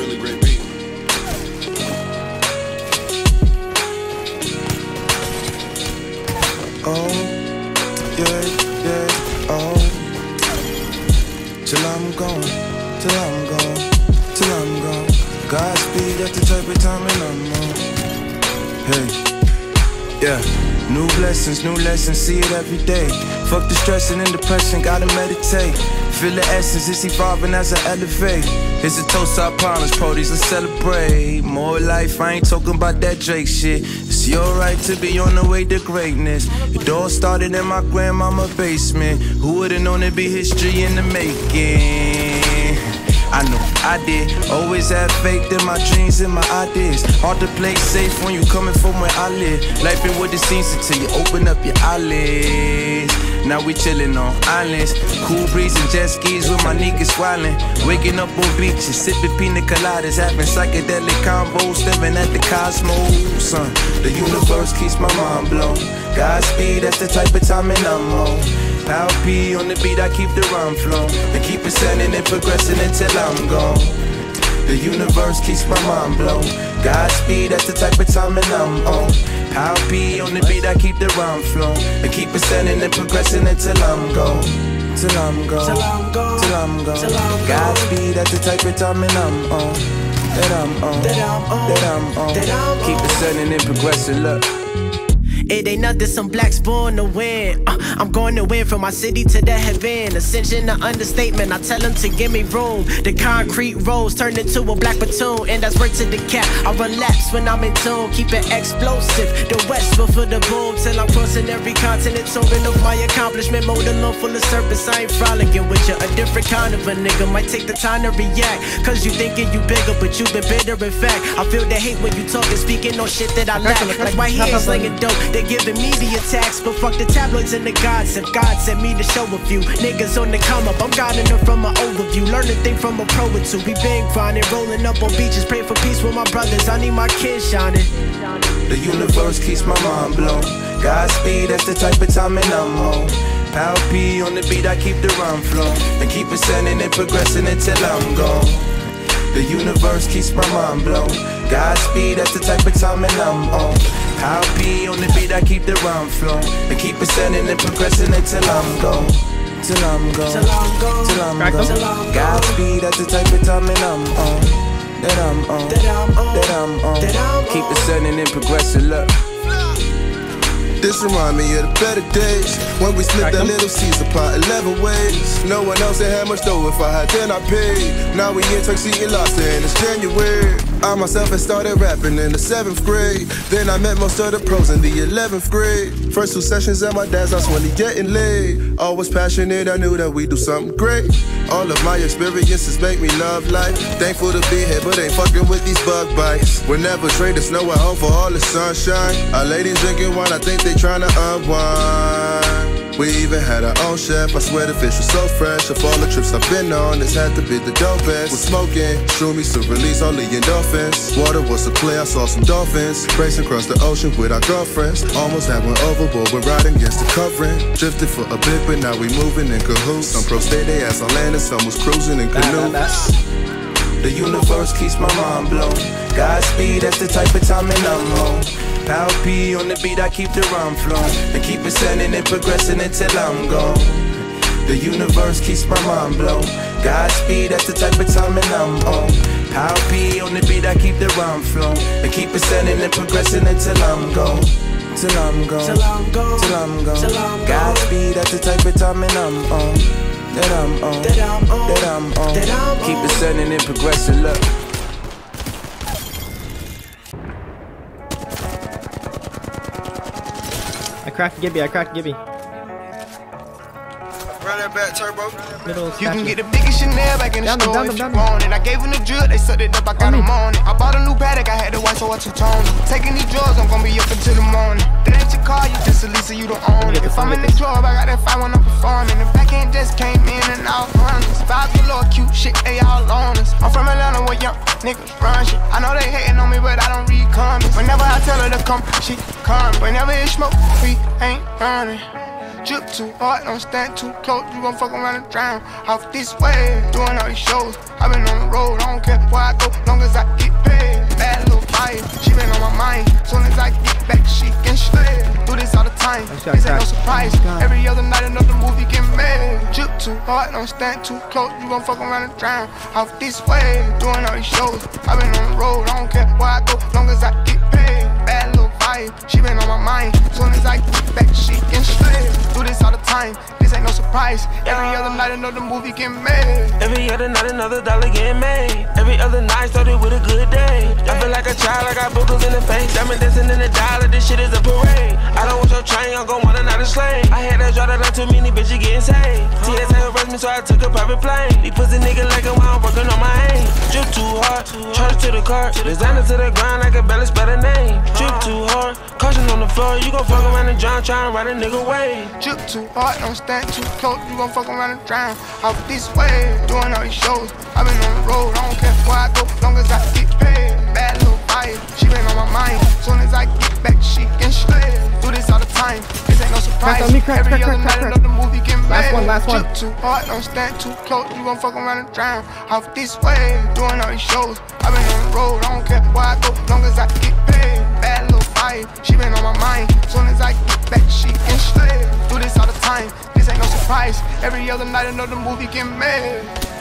really great beat. Oh, yeah, yeah, oh. Till I'm gone, till I'm gone, till I'm gone. Godspeed, that's the type of time and I'm on. Hey, yeah. New blessings, new lessons, see it every day. Fuck the stressing and depression, gotta meditate. Feel the essence, it's evolving as I elevate. Here's a toast to our partners, Prodies, let's celebrate. More life, I ain't talking about that Drake shit. It's your right to be on the way to greatness. It all started in my grandmama's basement. Who would've known it'd be history in the making? I know I did. Always have faith in my dreams and my ideas. Hard to play safe when you coming from where I live. Life ain't what it seems until you open up your eyelids. Now we chillin' on islands, cool breeze and jet skis with my niggas wildin'. Waking up on beaches, sipping pina coladas, having psychedelic combos, staring at the cosmos. Son, the universe keeps my mind blown. Godspeed, that's the type of timing I'm on. Power P on the beat, I keep the rhyme flow and keep it sending and progressing until I'm gone. The universe keeps my mind blown. Godspeed, that's the type of timing I'm on. Power P on the beat, I keep the rhyme flow and keep it sending and progressing until I'm gone. Till I'm gone, till I'm gone, till I'm gone. Godspeed, that's the type of timing I'm on. That I'm on, that I'm on, that I'm on. Keep it sending and progressing, look. It ain't nothing some blacks born to win. I'm going to win from my city to the heaven. Ascension, an understatement. I tell them to give me room. The concrete rolls turned into a black platoon, and that's right to the cap. I run laps when I'm in tune, keep it explosive. The west for the boom till I'm crossing every continent. Touring of my accomplishment, mode alone full of surface. I ain't frolicking with you. A different kind of a nigga might take the time to react, cause you thinking you bigger, but you've been bitter in fact. I feel the hate when you talking, speaking on shit that I lack. Like why he ain't slinging dope. They giving me the attacks, but fuck the tabloids and the gods. If God sent me to show a few niggas on the come up, I'm guiding them from an overview. Learn to think from a pro or two. We been grinding, rolling up on beaches, pray for peace with my brothers. I need my kids shining. The universe keeps my mind blown. Godspeed, that's the type of timing I'm on. Power P on the beat, I keep the rhyme flow and keep it sending and progressing until I'm gone. The universe keeps my mind blown. Godspeed, that's the type of timing I'm on. Power P on the beat, I keep the rhyme flow and keep it sending and progressing until I'm gone. Till I'm gone, till I'm gone, till I'm gone. Godspeed, that's the type of timing I'm on. That I'm on, that I'm on, that I'm on. Keep it sending and progressing, look. This remind me of the better days when we split that little Caesar pot 11 ways. No one else had much though. If I had, then I paid. Now we in Tuxedo Lost and it's January. I myself had started rapping in the 7th grade. Then I met most of the pros in the 11th grade. First 2 sessions at my dad's house when he getting laid. Always passionate, I knew that we'd do something great. All of my experiences make me love life. Thankful to be here, but ain't fucking with these bug bites. We'll never trade the snow at home for all the sunshine. Our ladies drinking wine, I think they tryna unwind. We even had our own chef, I swear the fish was so fresh. Of all the trips I've been on, this had to be the dopest. We're smoking, shroomies to release all the endorphins. Water was a play, I saw some dolphins. Racing across the ocean with our girlfriends. Almost had one overboard, we're riding against the covering. Drifted for a bit, but now we moving in cahoots. Some pros stay their ass on land and some was cruising in canoes. The universe keeps my mind blown. Godspeed, that's the type of timing I'm on. Power P on the beat, I keep the rhyme flow and keep it sending and progressing until I'm gone. The universe keeps my mind blown. Godspeed, that's the type of timing I'm on. Power P on the beat, I keep the rhyme flow and keep it sending and progressing until I'm gone. Till I'm gone, till I'm gone, till I'm gone. Godspeed, that's the type of timing I'm on. That I'm on, that I'm on, that I'm on. Keep it sending and progressing, look. I cracked Gibby, I cracked Gibby. Run that back, turbo. Middle You can get the biggest Chanel back in the store if you down. want it. I gave him the drill, they sucked it up, I got them on it. I bought a new paddock, I had to watch so I two-tone it. Taking these drugs, I'm gonna be up until the morning. That ain't your car, you just a Lisa, you don't own it. If I'm in the club, I got that fight when I'm performing. The back end just came in and out runners. Vibes galore, cute shit, they all on us. I'm from Atlanta where young niggas run shit. I know they hating on me, but I don't read comments. Whenever I tell her to come, she come. Whenever it's smoke, we ain't running. Drip too hard, don't stand too close. You gon' fuck around and drown. Off this way, doing all these shows. I been on the road, I don't care where I go, long as I get paid. Bad little fire, she been on my mind. Soon as I get back, she can slay. Do this all the time, this ain't no surprise. Every other night another movie get made. Drip too hard, don't stand too close. You gon' fuck around and drown. Off this way, doing all these shows. I been on the road, I don't care where I go, long as I get paid. Bad little fire, she been on my mind. Soon as I get back, she can slay. Do this all the time, this ain't no surprise. Every other night another movie get made. Every other night another dollar getting made. Every other night started with a good day. I feel like a child, I got boogers in the face. Diamond dancing in the dollar, this shit is a parade. I don't want your train, I'm gon' want another slave. I had that draw that too many bitches getting saved. TSA arrest me, so I took a private plane. These pussy niggas like it while I'm working on my aim. Drip too hard, charge to the car. Designer to the ground, I can barely spell a name. Drip too hard, caution on the floor. You gon' fuck around and drown, try and ride a nigga way. Drip too hard, don't stand too close. You gon' fuck around and drown. Off this way, doing all these shows. I been on the road, I don't care where I go, long as I get paid. Bad little fire, she been on my mind. Soon as I get back, she can slay. Do this all the time, this ain't no surprise. Every other night another movie get made. Last one. Drip too hard, don't stand too close. You gon' fuck around and drown. Off this way, doing all these shows. I been on the road, I don't care where I go, long as I get paid. Bad little fire, she been on my mind. Soon as I get back, she can slay. Do this all the time, this ain't no surprise. Every other night another movie get made.